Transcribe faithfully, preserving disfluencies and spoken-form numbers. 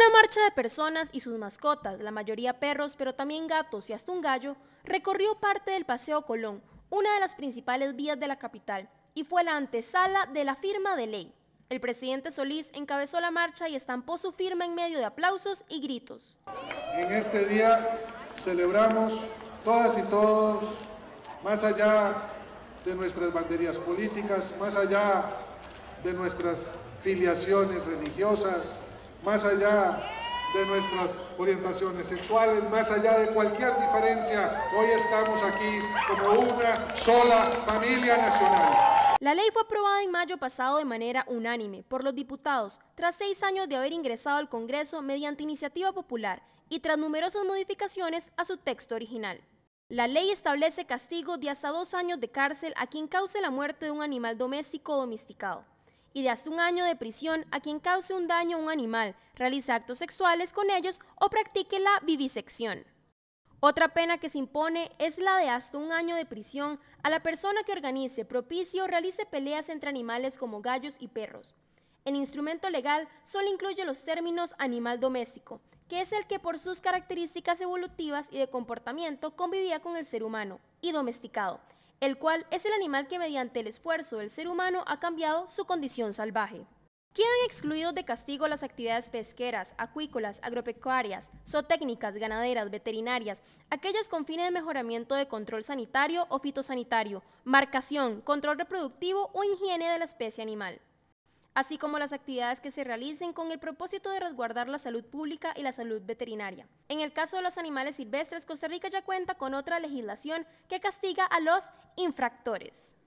Una marcha de personas y sus mascotas, la mayoría perros, pero también gatos y hasta un gallo, recorrió parte del Paseo Colón, una de las principales vías de la capital, y fue la antesala de la firma de ley. El presidente Solís encabezó la marcha y estampó su firma en medio de aplausos y gritos. En este día celebramos todas y todos, más allá de nuestras banderías políticas, más allá de nuestras filiaciones religiosas, más allá de nuestras orientaciones sexuales, más allá de cualquier diferencia, hoy estamos aquí como una sola familia nacional. La ley fue aprobada en mayo pasado de manera unánime por los diputados, tras seis años de haber ingresado al Congreso mediante iniciativa popular y tras numerosas modificaciones a su texto original. La ley establece castigos de hasta dos años de cárcel a quien cause la muerte de un animal doméstico o domesticado, y de hasta un año de prisión a quien cause un daño a un animal, realice actos sexuales con ellos o practique la vivisección. Otra pena que se impone es la de hasta un año de prisión a la persona que organice, propicie o realice peleas entre animales como gallos y perros. El instrumento legal solo incluye los términos animal doméstico, que es el que por sus características evolutivas y de comportamiento convivía con el ser humano, y domesticado, el cual es el animal que mediante el esfuerzo del ser humano ha cambiado su condición salvaje. Quedan excluidos de castigo las actividades pesqueras, acuícolas, agropecuarias, zootécnicas, ganaderas, veterinarias, aquellas con fines de mejoramiento de control sanitario o fitosanitario, marcación, control reproductivo o higiene de la especie animal, así como las actividades que se realicen con el propósito de resguardar la salud pública y la salud veterinaria. En el caso de los animales silvestres, Costa Rica ya cuenta con otra legislación que castiga a los infractores.